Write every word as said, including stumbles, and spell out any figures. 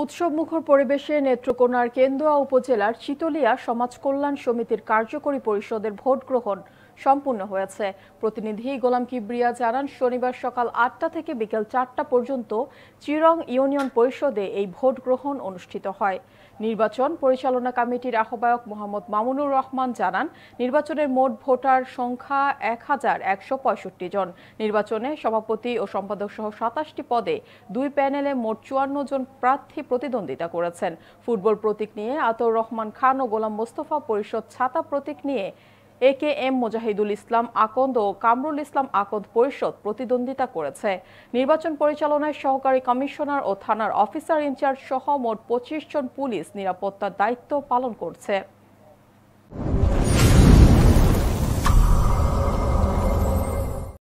উৎসবমুখর পরিবেশে নেত্রকোনার কেন্দুয়া উপজেলার চিতলিয়া সমাজ কল্যাণ সমিতির কার্যকরী পরিষদের ভোট গ্রহণ সম্পূর্ণ হয়েছে। প্রতিনিধি গোলাম কিবরিয়া জানান, শনিবার সকাল আটটা থেকে বিকেল চারটা পর্যন্ত চিরং ইউনিয়ন পরিষদে এই ভোট গ্রহণ অনুষ্ঠিত হয়। নির্বাচন পরিচালনা কমিটির আহ্বায়ক মোহাম্মদ মামুনুর রহমান জানান, নির্বাচনের মোট ভোটার সংখ্যা এক হাজার একশো পঁয়ষট্টি জন। নির্বাচনে সভাপতি ও সম্পাদক সহ সাতাশটি পদে দুই প্যানেলে মোট চুয়ান্ন জন প্রার্থী প্রতিদ্বন্দ্বিতা করেছেন। ফুটবল প্রতীক নিয়ে আতর রহমান খান ও গোলাম মোস্তফা, পরিষদ ছাতা প্রতীক নিয়ে A K M Mujahidul Islam Akand ও কামরুল ইসলাম আকন্দ পরিষদ প্রতিদ্বন্দ্বিতা করেছে। নির্বাচন পরিচালনায় সহকারী কমিশনার ও থানার অফিসার ইনচার্জ সহ মোট পঁচিশ জন পুলিশ নিরাপত্তার দায়িত্ব পালন করছে।